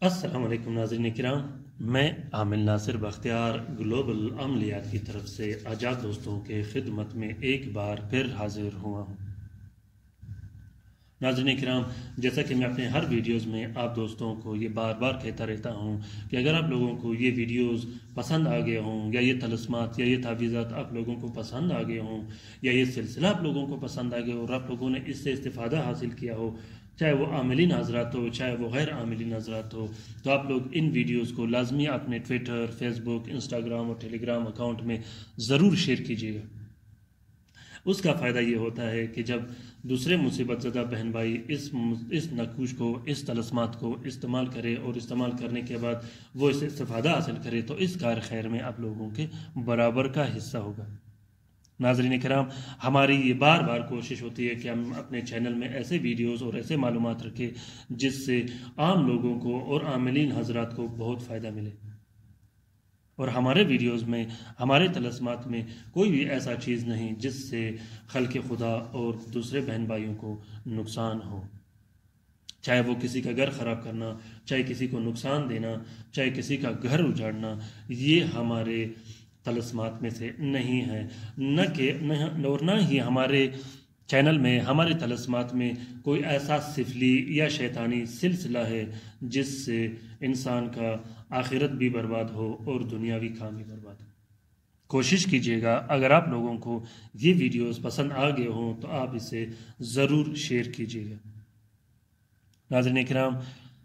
अस्सलाम वालेकुम नाज़रीन किराम, मैं आमिल नासिर बख्तियार ग्लोबल अमलियात की तरफ से आजाद दोस्तों के खिदमत में एक बार फिर हाजिर हुआ हूँ। नाज़रीन किराम, जैसा कि मैं अपने हर वीडियोस में आप दोस्तों को ये बार बार कहता रहता हूँ कि अगर आप लोगों को ये वीडियोस पसंद आ गए हों या ये तलस्मात या ये तावीज़ात आप लोगों को पसंद आ गए हों या ये सिलसिला आप लोगों को पसंद आ गया और आप लोगों ने इससे इस्तिफ़ादा हासिल किया हो, चाहे वो आमिलीन हज़रात हो चाहे वो गैर आमिलीन हज़रात हो, तो आप लोग इन वीडियोस को लाजमी अपने ट्विटर, फेसबुक, इंस्टाग्राम और टेलीग्राम अकाउंट में ज़रूर शेयर कीजिएगा। उसका फ़ायदा ये होता है कि जब दूसरे मुसीबत ज़दा बहन भाई इस नकूश को, इस तलस्मात को इस्तेमाल करे और इस्तेमाल करने के बाद वो इससे इस्तिफ़ादा हासिल करे तो इस कार खैर में आप लोगों के बराबर का हिस्सा होगा। नाज़रीन किराम, हमारी ये बार बार कोशिश होती है कि हम अपने चैनल में ऐसे वीडियोस और ऐसे मालूमात रखें जिससे आम लोगों को और आमिलीन हज़रात को बहुत फ़ायदा मिले। और हमारे वीडियोस में, हमारे तलस्मात में कोई भी ऐसा चीज़ नहीं जिससे खल्क़ खुदा और दूसरे बहन भाइयों को नुकसान हो, चाहे वो किसी का घर ख़राब करना, चाहे किसी को नुकसान देना, चाहे किसी का घर उजाड़ना, ये हमारे तलस्मात में से नहीं है। न ही हमारे चैनल में, हमारे तलस्मात में कोई ऐसा सिफली या शैतानी सिलसिला है जिससे इंसान का आखिरत भी बर्बाद हो और दुनियावी काम भी बर्बाद हो। कोशिश कीजिएगा, अगर आप लोगों को ये वीडियोस पसंद आ गए हों तो आप इसे ज़रूर शेयर कीजिएगा। नाज़रीन किराम,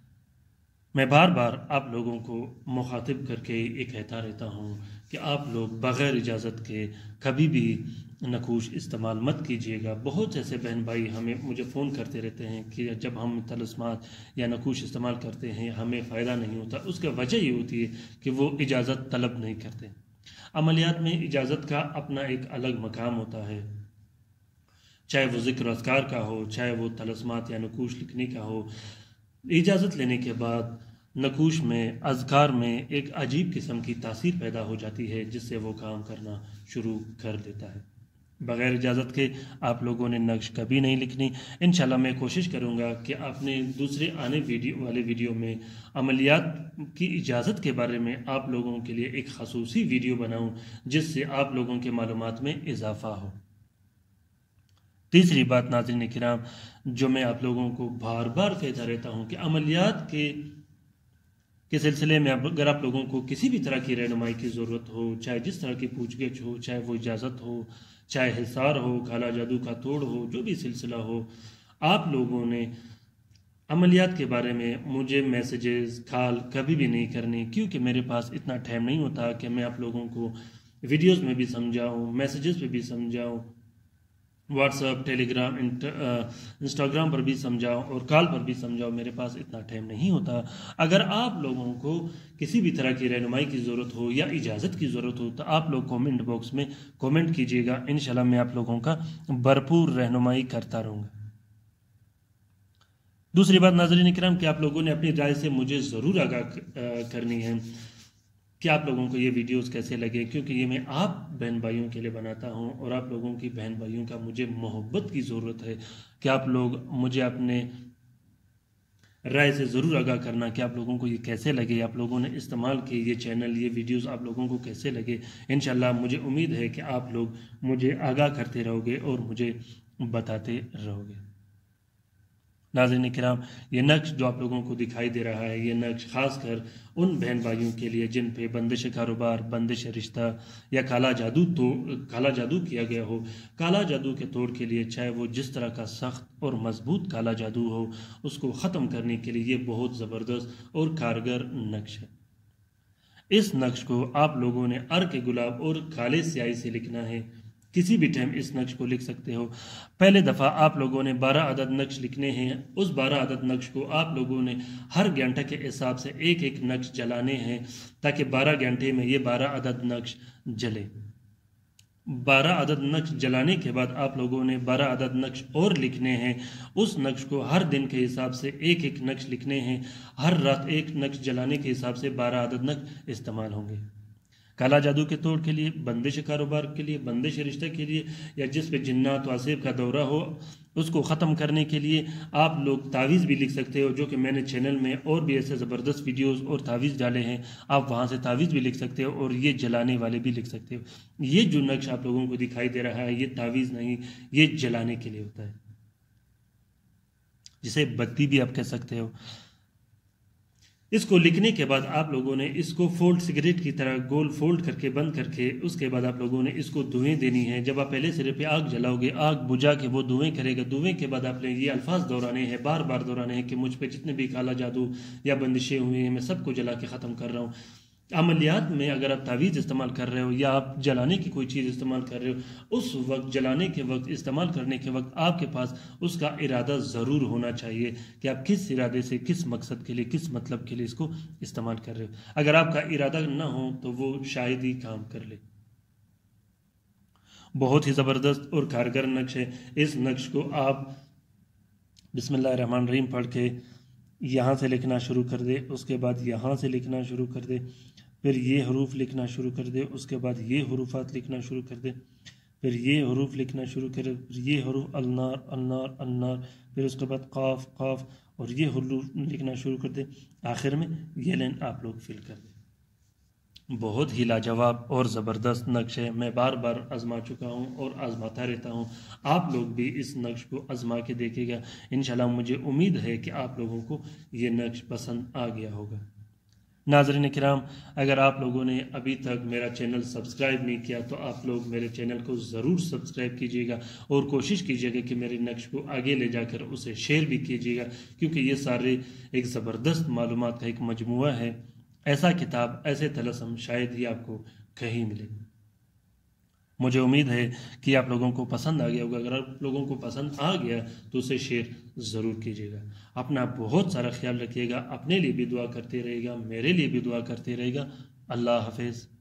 मैं बार बार आप लोगों को मुखातिब करके ये कहता रहता हूँ कि आप लोग बग़ैर इजाज़त के कभी भी नकूश इस्तेमाल मत कीजिएगा। बहुत से ऐसे बहन भाई मुझे फ़ोन करते रहते हैं कि जब हम तलस्मात या नकूश इस्तेमाल करते हैं हमें फ़ायदा नहीं होता। उसका वजह ये होती है कि वो इजाज़त तलब नहीं करते। अमलियात में इजाज़त का अपना एक अलग मकाम होता है, चाहे वो ज़िक्र अज़कार का हो, चाहे वो तलस्मात या नकूश लिखने का हो। इजाज़त लेने के बाद नकूश में, अज़कार में एक अजीब किस्म की तासीर पैदा हो जाती है जिससे वो काम करना शुरू कर देता है। बग़ैर इजाज़त के आप लोगों ने नक्श कभी नहीं लिखनी। इंशाल्लाह मैं कोशिश करूँगा कि अपने दूसरे आने वाले वीडियो में अमलियात की इजाज़त के बारे में आप लोगों के लिए एक ख़ुसूसी वीडियो बनाऊँ जिससे आप लोगों के मालूमात में इजाफ़ा हो। तीसरी बात नाज़रीन किराम, जो मैं आप लोगों को बार बार कहता रहता हूँ कि अमलियात के सिलसिले में अगर आप लोगों को किसी भी तरह की रहनुमाई की ज़रूरत हो, चाहे जिस तरह की पूछगिछ हो, चाहे वो इजाज़त हो, चाहे हिसार हो, काला जादू का तोड़ हो, जो भी सिलसिला हो, आप लोगों ने अमलियात के बारे में मुझे मैसेजेस कॉल कभी भी नहीं करनी, क्योंकि मेरे पास इतना टाइम नहीं होता कि मैं आप लोगों को वीडियोज़ में भी समझाऊँ, मैसेजेस पे भी समझाऊँ, व्हाट्सअप, टेलीग्राम, इंस्टाग्राम पर भी समझाओ और कॉल पर भी समझाओ। मेरे पास इतना टाइम नहीं होता। अगर आप लोगों को किसी भी तरह की रहनुमाई की ज़रूरत हो या इजाज़त की ज़रूरत हो तो आप लोग कमेंट बॉक्स में कमेंट कीजिएगा। इंशाल्लाह मैं आप लोगों का भरपूर रहनुमाई करता रहूँगा। दूसरी बात नाज़रीन किराम, कि आप लोगों ने अपनी राय से मुझे ज़रूर आगाह करनी है कि आप लोगों को ये वीडियोस कैसे लगे, क्योंकि ये मैं आप बहन भाइयों के लिए बनाता हूँ और आप लोगों की बहन भाइयों का मुझे मोहब्बत की ज़रूरत है कि आप लोग मुझे अपने राय से ज़रूर आगाह करना कि आप लोगों को ये कैसे लगे, आप लोगों ने इस्तेमाल किए ये चैनल, ये वीडियोस आप लोगों को कैसे लगे। इंशाल्लाह मुझे उम्मीद है कि आप लोग मुझे आगाह करते रहोगे और मुझे बताते रहोगे। नाज़रीन किराम, ये नक्श जो आप लोगों को दिखाई दे रहा है, ये नक्श ख़ासकर उन बहन भाइयों के लिए जिन पे बंदिश कारोबार, बंदिश रिश्ता या काला जादू किया गया हो। काला जादू के तोड़ के लिए, चाहे वो जिस तरह का सख्त और मजबूत काला जादू हो, उसको ख़त्म करने के लिए ये बहुत ज़बरदस्त और कारगर नक्श है। इस नक्श को आप लोगों ने अर्क गुलाब और काले स्याही से लिखना है। किसी भी टाइम इस नक्श को लिख सकते हो। पहले दफ़ा आप लोगों ने 12 अदद नक्श लिखने हैं। उस 12 अदद नक्श को आप लोगों ने हर घंटे के हिसाब से एक एक नक्श जलाने हैं ताकि 12 घंटे में ये 12 अदद नक्श जले। 12 अदद नक्श जलाने के बाद आप लोगों ने 12 अदद नक्श और लिखने हैं। उस नक्श को हर दिन के हिसाब से एक एक नक्श लिखने हैं। हर रात एक नक्श जलाने के हिसाब से 12 अदद नक्श इस्तेमाल होंगे। کالا جادو کے توڑ کے لیے، بندش کاروبار کے لیے، بندش رشتہ کے لیے، یا جس پہ جنات و عصیب کا دورہ ہو اس کو ختم کرنے کے لیے آپ لوگ تعویذ بھی لکھ سکتے ہو، جو کہ میں نے چینل میں اور بھی ایسے زبردست ویڈیوز اور تعویذ ڈالے ہیں، آپ وہاں سے تعویذ بھی لکھ سکتے ہو اور یہ جلانے والے بھی لکھ سکتے ہو۔ یہ جو نقش آپ لوگوں کو دکھائی دے رہا ہے یہ تعویذ نہیں، یہ جلانے کے لیے ہوتا ہے، جسے بتی بھی آپ کہہ سکتے ہو۔ اس کو لکھنے کے بعد آپ لوگوں نے اس کو فولڈ سگریٹ کی طرح گول فولڈ کر کے بند کر کے اس کے بعد آپ لوگوں نے اس کو دھوئیں دینی ہے۔ جب آپ پہلے سرے پہ آگ جلاؤ گے، آگ بجھا کے وہ دھوئیں کرے گا، دھوئیں کے بعد آپ نے یہ الفاظ دہرانے ہیں، بار بار دہرانے ہیں کہ مجھ پہ جتنے بھی کالا جادو یا بندشیں ہوئی ہیں میں سب کو جلا کے ختم کر رہا ہوں۔ عملیات میں اگر آپ تعویذ استعمال کر رہے ہو یا آپ جلانے کی کوئی چیز استعمال کر رہے ہو، اس وقت جلانے کے وقت، استعمال کرنے کے وقت آپ کے پاس اس کا ارادہ ضرور ہونا چاہیے کہ آپ کس ارادے سے، کس مقصد کے لیے، کس مطلب کے لیے اس کو استعمال کر رہے ہو۔ اگر آپ کا ارادہ نہ ہو تو وہ شاید ہی کام کر لے۔ بہت ہی زبردست اور کارگر نقش ہے۔ اس نقش کو آپ بسم اللہ الرحمن الرحیم پڑھ کے یہاں سے لکھنا شروع کر دے، اس کے بعد یہاں سے لکھنا شروع کر دے، پھر یہ حروف لکھنا شروع کر دے، اس کے بعد یہ حروفات لکھنا شروع کر دے، پھر یہ حروف لکھنا شروع کر دے، پھر یہ حروف النار النار النار، پھر اس کے بعد قاف قاف، اور یہ حروف لکھنا شروع کر دے، آخر میں یہ لائن آپ لوگ فل کر دیں۔ بہت ہی لاجواب اور زبردست نقش ہے، میں بار بار آزما چکا ہوں اور آزماتا رہتا ہوں، آپ لوگ بھی اس نقش کو آزما کے دیکھے گا، انشاءاللہ مجھے امید ہے کہ آپ لوگوں کو یہ نقش پسند آ گیا ہوگا۔ ناظرین کرام، اگر آپ لوگوں نے ابھی تک میرا چینل سبسکرائب نہیں کیا تو آپ لوگ میرے چینل کو ضرور سبسکرائب کیجیے گا اور کوشش کیجیے گا کہ میرے نقش کو آگے لے جا کر اسے شیئر بھی کیجیے گا، کیونکہ یہ سارے ایک زبردست معلومات کا ایک مجموعہ ہے۔ ایسا کتاب، ایسے طلسم شاید ہی آپ کو کہیں ملے۔ مجھے امید ہے کہ آپ لوگوں کو پسند آ گیا ہوگا۔ اگر آپ لوگوں کو پسند آ گیا تو اسے شیئر ضرور کیجیے گا۔ اپنا بہت سارا خیال رکھیے گا، اپنے لیے بھی دعا کرتے رہے گا، میرے لیے بھی دعا کرتے رہے گا۔ اللہ حافظ۔